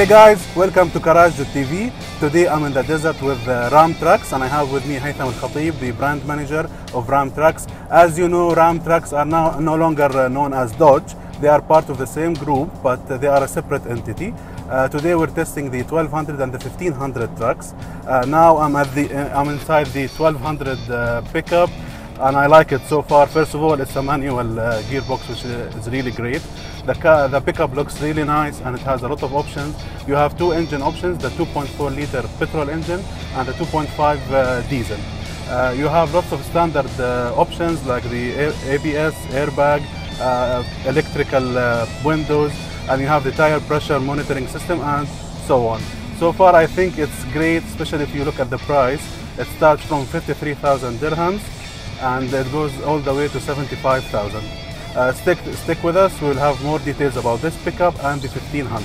Hey guys, welcome to Garage.tv. Today I'm in the desert with Ram Trucks and I have with me Haytham Al Khatib, the brand manager of Ram Trucks. As you know, Ram Trucks are now no longer known as Dodge. They are part of the same group, but they are a separate entity. Today we're testing the 1200 and the 1500 trucks. Now I'm inside the 1200 pickup, and I like it so far. First of all, it's a manual gearbox, which is really great. The pickup looks really nice and it has a lot of options. You have two engine options, the 2.4 liter petrol engine and the 2.5 diesel. You have lots of standard options like the ABS, airbag, electrical windows, and you have the tire pressure monitoring system and so on. So far I think it's great, especially if you look at the price. It starts from 53,000 dirhams and it goes all the way to 75,000. Stick with us, we'll have more details about this pickup and the 1500.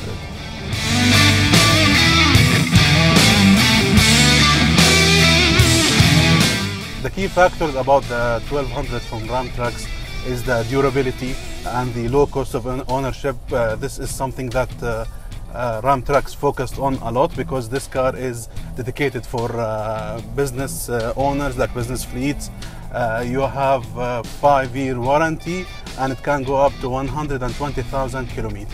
The key factors about the 1200 from Ram Trucks is the durability and the low cost of ownership. This is something that Ram Trucks focused on a lot, because this car is dedicated for business owners, like business fleets. You have a 5-year warranty and it can go up to 120,000 kilometers.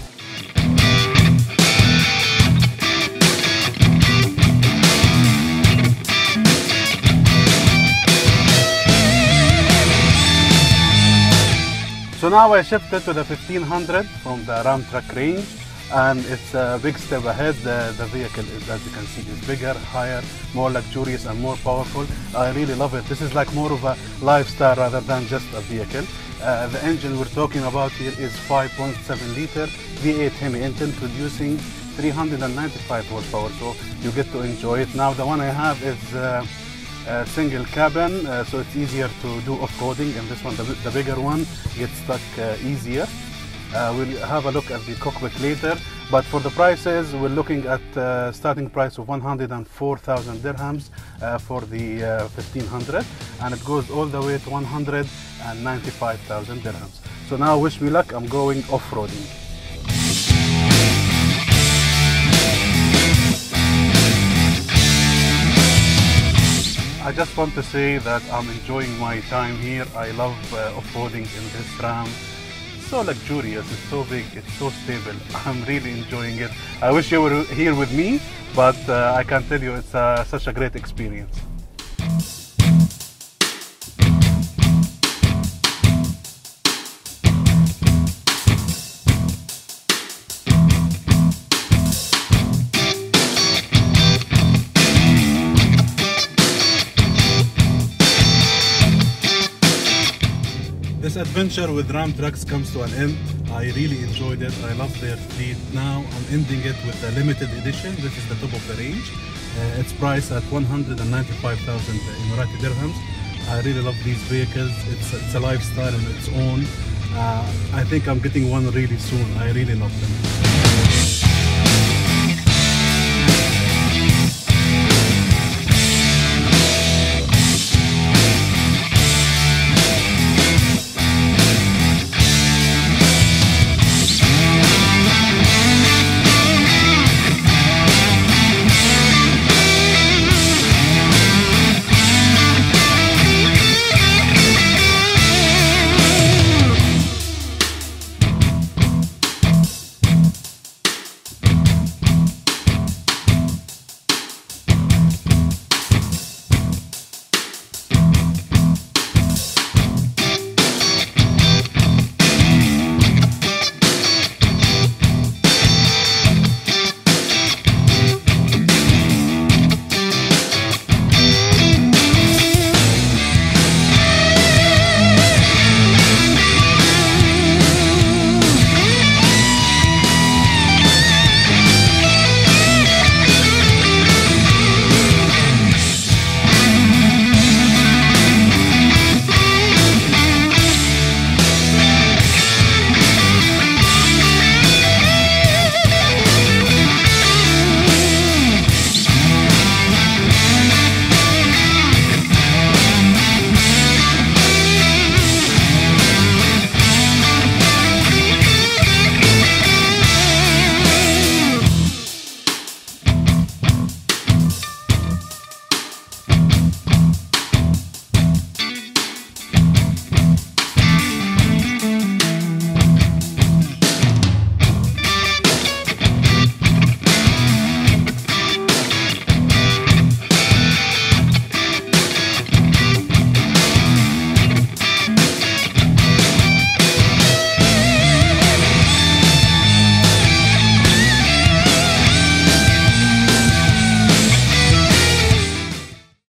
So now I shifted to the 1500 from the Ram Truck range, and it's a big step ahead. The vehicle is, as you can see, is bigger, higher, more luxurious and more powerful. I really love it. This is like more of a lifestyle rather than just a vehicle. The engine we're talking about here is 5.7 liter V8 Hemi engine producing 395 horsepower, so you get to enjoy it. Now the one I have is a single cabin, so it's easier to do off-roading, and this one, the bigger one, gets stuck easier. We'll have a look at the cockpit later, but for the prices, we're looking at a starting price of 104,000 dirhams for the 1500, and it goes all the way to 195,000 dirhams. So now, wish me luck, I'm going off-roading. I just want to say that I'm enjoying my time here. I love off-roading in this Ram. It's so luxurious, it's so big, it's so stable. I'm really enjoying it. I wish you were here with me, but I can tell you it's such a great experience. This adventure with Ram Trucks comes to an end. I really enjoyed it. I love their fleet. Now I'm ending it with the limited edition. This is the top of the range. It's priced at 195,000 Emirati dirhams. I really love these vehicles. It's a lifestyle on its own. I think I'm getting one really soon. I really love them.